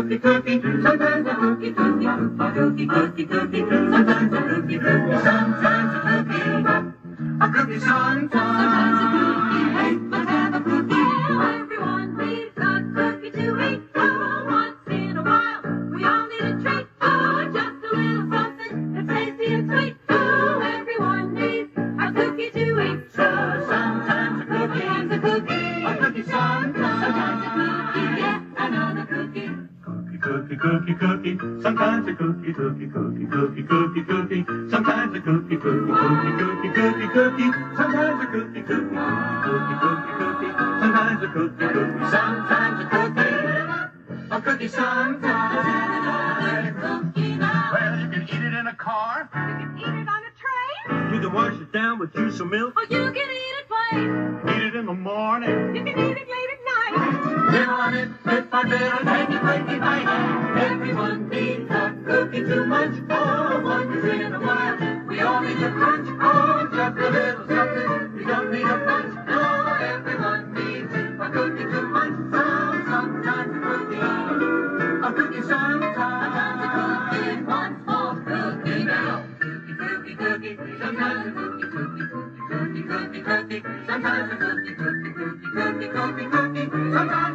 cookie, cookie. Sometimes a cookie, cookie. A cookie, cookie, cookie. Sometimes a cookie, cookie. Sometimes a cookie. A cookie sometimes. Sometimes a cookie. Hey, let's have a cookie. Everyone needs a cookie to eat. Oh, once in a while, we all need a treat. Oh, just a little something that's tasty and sweet. Oh, everyone needs a cookie to eat. So sometimes a cookie. Sometimes a cookie. A cookie sometimes. Sometimes a cookie. Yeah, another cookie. Cookie, cookie, cookie. Sometimes a cookie, cookie, cookie, cookie, cookie, cookie. Sometimes a cookie, cookie, cookie, cookie, cookie, cookie. Sometimes a cookie, cookie, cookie, cookie, cookie. Sometimes a cookie, cookie. Sometimes a cookie. A cookie sometimes. Cookie now. Well, you can eat it in a car. You can eat it on a train. You can wash it down with juice or milk. Or you can eat it plain. Eat it in the morning. You can eat it late at night. Live on it bit by bit and take it wakey bite. Everyone needs a cookie too much. Oh, once in a while, we all need a crunch. Oh, just a little something. We don't need a bunch. No, everyone needs a cookie too much. So sometimes a cookie. A cookie sometimes. Sometimes a cookie. One small cookie now. Cookie, cookie, cookie. Sometimes a cookie, cookie, cookie, cookie, cookie, cookie. Sometimes a cookie, cookie, cookie, cookie, cookie, cookie. Sometimes